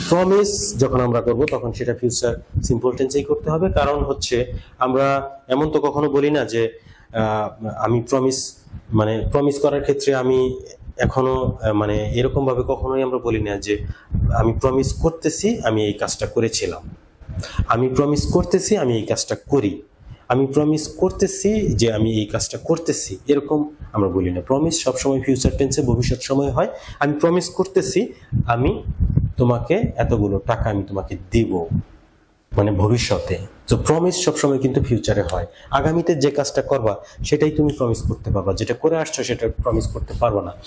Promise যখন আমরা করব তখন সেটা ফিউচার সিম্পল টেন্সেই করতে হবে, কারণ হচ্ছে আমরা এমন তো কখনো বলি না যে আমি প্রমিস করার ক্ষেত্রে আমি এখনো এরকম ভাবে কখনোই আমরা বলি না যে আমি প্রমিস করতেছি আমি এই কাজটা করেছিলাম, আমি প্রমিস করতেছি আমি এই কাজটা করি, আমি প্রমিস করতেছি যে আমি এই কাজটা করতেছি, এরকম আমরা বলি না। প্রমিস সবসময় ফিউচার টেন্সে ভবিষ্যৎ সময় হয়। আমি প্রমিস করতেছি আমি তোমাকে এতগুলো টাকা আমি তোমাকে দিব, ভবিষ্যতে। তো প্রমিস সবসময় কিন্তু ফিউচারে হয়। আগামীতে যে কাজটা করবা সেটাই তুমি প্রমিস করতে পারবা, যেটা করে আসছো সেটা প্রমিস করতে পারবা না।